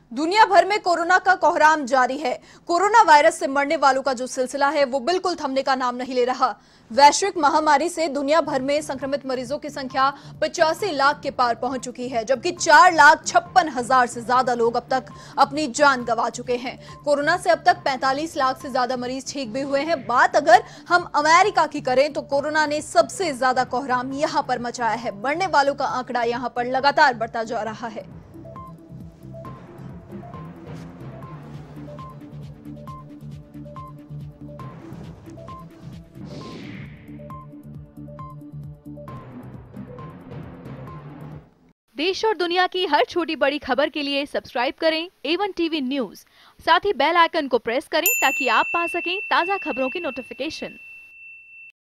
दुनिया भर में कोरोना का कोहराम जारी है। कोरोना वायरस से मरने वालों का जो सिलसिला है वो बिल्कुल थमने का नाम नहीं ले रहा। वैश्विक महामारी से दुनिया भर में संक्रमित मरीजों की संख्या 85 लाख के पार पहुंच चुकी है, जबकि 4,56,000 से ज्यादा लोग अब तक अपनी जान गंवा चुके हैं। कोरोना से अब तक 45 लाख से ज्यादा मरीज ठीक भी हुए हैं। बात अगर हम अमेरिका की करें तो कोरोना ने सबसे ज्यादा कोहराम यहां पर मचाया है। मरने वालों का आंकड़ा यहां पर लगातार बढ़ता जा रहा है। देश और दुनिया की हर छोटी बड़ी खबर के लिए सब्सक्राइब करें A1 टीवी न्यूज़। साथ ही बेल आइकन को प्रेस करें ताकि आप पा सकें ताज़ा खबरों की नोटिफिकेशन।